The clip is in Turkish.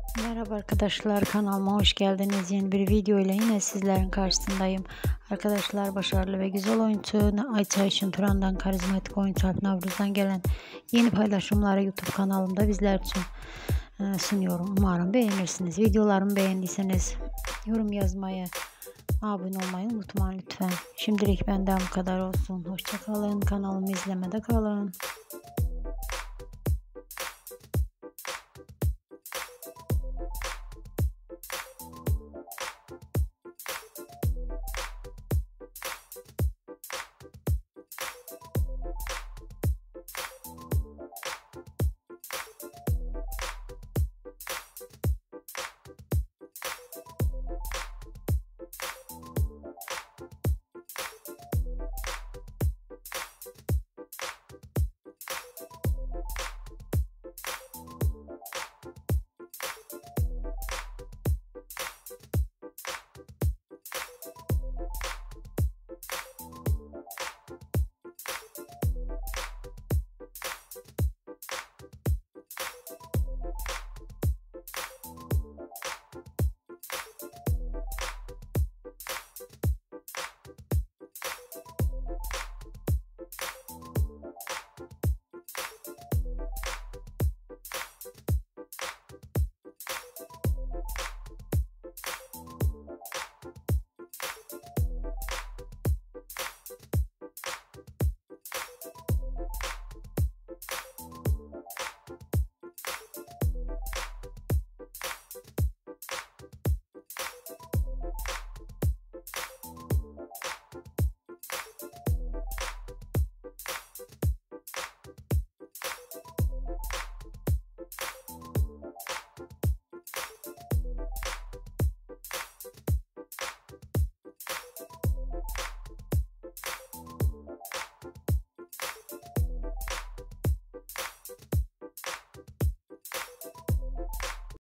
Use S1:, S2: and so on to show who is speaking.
S1: Merhaba arkadaşlar, kanalıma hoş geldiniz. Yeni bir video ile yine sizlerin karşısındayım. Arkadaşlar, başarılı ve güzel oyuncu Ayça Ayşin Turan'dan karizmatik oyuncu Alp Navruz'dan gelen yeni paylaşımları YouTube kanalımda bizler için sunuyorum. Umarım beğenirsiniz. Videolarımı beğendiyseniz yorum yazmayı, abone olmayı unutmayın lütfen. Şimdilik benden bu kadar olsun. Hoşça kalın. Kanalımı izlemede kalın.